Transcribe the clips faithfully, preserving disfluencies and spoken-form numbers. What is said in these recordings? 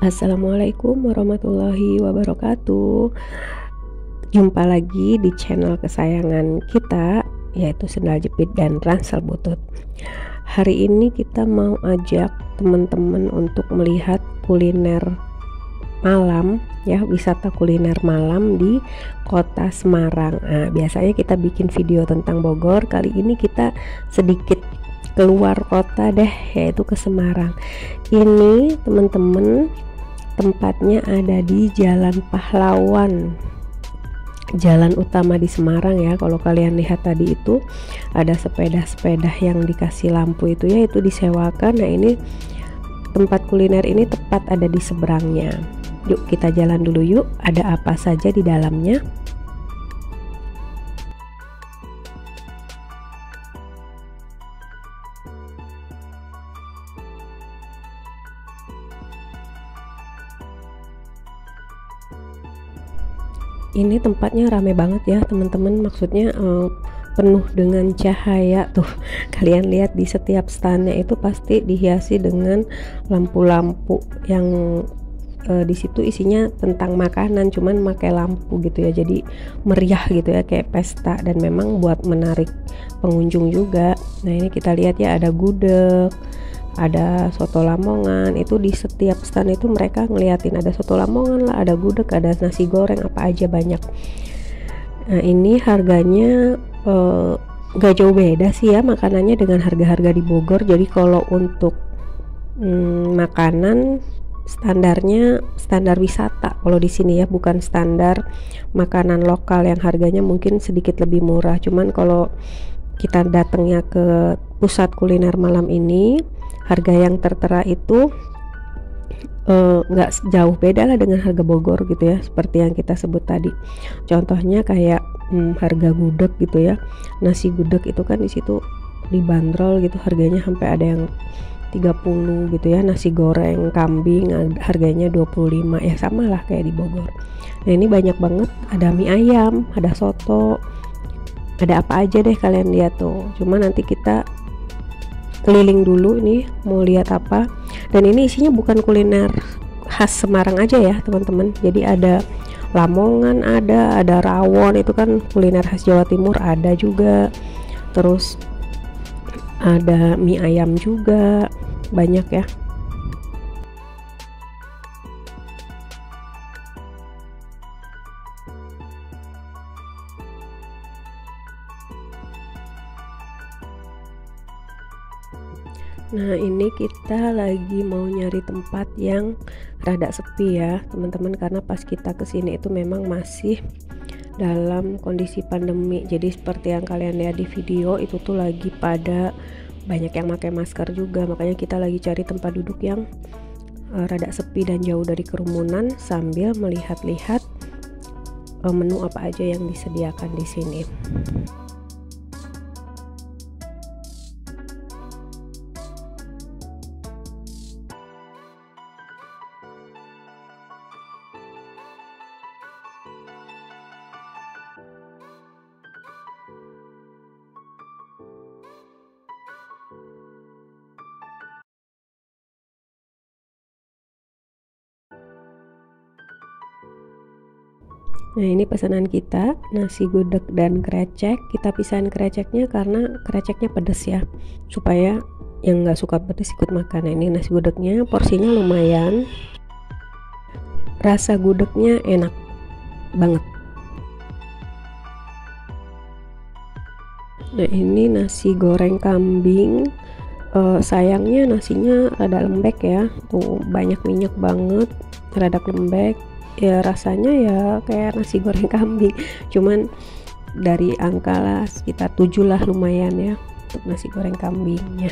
Assalamualaikum warahmatullahi wabarakatuh. Jumpa lagi di channel kesayangan kita, yaitu Sendal Jepit dan Ransel Butut. Hari ini kita mau ajak teman-teman untuk melihat kuliner malam, ya, wisata kuliner malam di kota Semarang. Nah, biasanya kita bikin video tentang Bogor, kali ini kita sedikit keluar kota deh, yaitu ke Semarang. Ini teman-teman, tempatnya ada di Jalan Pahlawan, jalan utama di Semarang ya. Kalau kalian lihat tadi itu ada sepeda-sepeda yang dikasih lampu itu ya, itu disewakan. Nah, ini tempat kuliner ini tepat ada di seberangnya. Yuk kita jalan dulu yuk, ada apa saja di dalamnya. Ini tempatnya rame banget ya teman-teman, maksudnya uh, penuh dengan cahaya tuh. Kalian lihat di setiap standnya itu pasti dihiasi dengan lampu-lampu yang uh, di situ isinya tentang makanan, cuman pakai lampu gitu ya, jadi meriah gitu ya, kayak pesta, dan memang buat menarik pengunjung juga. Nah, ini kita lihat ya, ada gudeg, ada soto Lamongan. Itu di setiap stand itu mereka ngeliatin ada soto Lamongan lah, ada gudeg, ada nasi goreng, apa aja banyak. Nah, ini harganya eh, gak jauh beda sih ya makanannya dengan harga-harga di Bogor. Jadi kalau untuk hmm, makanan standarnya standar wisata kalau di sini ya, bukan standar makanan lokal yang harganya mungkin sedikit lebih murah. Cuman kalau kita datangnya ke pusat kuliner malam ini, harga yang tertera itu nggak uh, jauh beda lah dengan harga Bogor gitu ya, seperti yang kita sebut tadi. Contohnya kayak hmm, harga gudeg gitu ya, nasi gudeg itu kan di situ dibanderol gitu, harganya sampai ada yang tiga puluh gitu ya. Nasi goreng kambing harganya dua puluh lima, ya sama lah kayak di Bogor. Nah, ini banyak banget, ada mie ayam, ada soto, ada apa aja deh kalian lihat tuh. Cuma nanti kita keliling dulu nih mau lihat apa. Dan ini isinya bukan kuliner khas Semarang aja ya teman-teman, jadi ada Lamongan, ada ada rawon, itu kan kuliner khas Jawa Timur, ada juga. Terus ada mie ayam juga, banyak ya. Nah, ini kita lagi mau nyari tempat yang rada sepi ya teman-teman, karena pas kita kesini itu memang masih dalam kondisi pandemi. Jadi seperti yang kalian lihat di video itu tuh lagi pada banyak yang pakai masker juga, makanya kita lagi cari tempat duduk yang uh, rada sepi dan jauh dari kerumunan, sambil melihat-lihat uh, menu apa aja yang disediakan di sini. Nah, ini pesanan kita, nasi gudeg dan krecek. Kita pisahin kreceknya karena kreceknya pedes ya, supaya yang nggak suka pedes ikut makan. Nah, ini nasi gudegnya porsinya lumayan, rasa gudegnya enak banget. Nah, ini nasi goreng kambing. Uh, sayangnya nasinya rada lembek ya, tuh banyak minyak banget, rada lembek ya, rasanya ya kayak nasi goreng kambing, cuman dari angka lah sekitar tujuh lah, lumayan ya untuk nasi goreng kambingnya.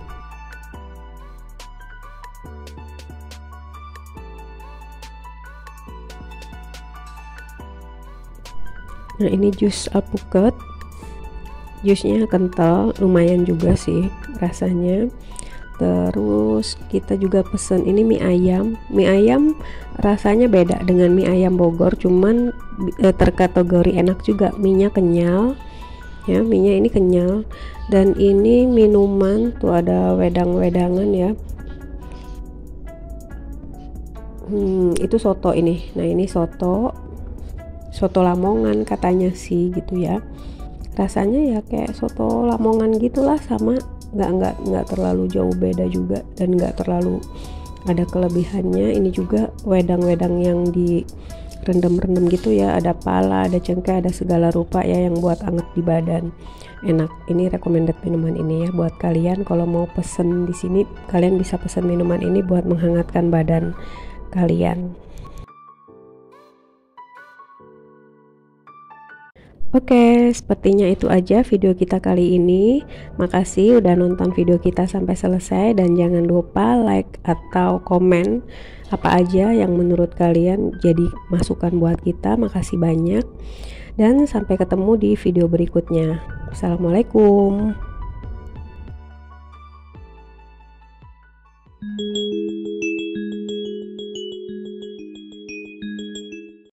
Nah, ini jus alpukat, jusnya kental, lumayan juga sih rasanya. Terus kita juga pesen ini mie ayam. Mie ayam rasanya beda dengan mie ayam Bogor, cuman e, terkategori enak juga. Mie-nya kenyal ya, mie-nya ini kenyal. Dan ini minuman tuh ada wedang-wedangan ya. hmm, itu soto ini. Nah ini soto soto Lamongan katanya sih gitu ya, rasanya ya kayak soto Lamongan gitulah, sama nggak nggak nggak terlalu jauh beda juga dan nggak terlalu ada kelebihannya. Ini juga wedang-wedang yang di rendam-rendam gitu ya, ada pala, ada cengkeh, ada segala rupa ya yang buat anget di badan. Enak. Ini recommended minuman ini ya buat kalian kalau mau pesen di sini, kalian bisa pesen minuman ini buat menghangatkan badan kalian. Oke, sepertinya itu aja video kita kali ini. Makasih udah nonton video kita sampai selesai, dan jangan lupa like atau komen apa aja yang menurut kalian jadi masukan buat kita. Makasih banyak, dan sampai ketemu di video berikutnya. Assalamualaikum.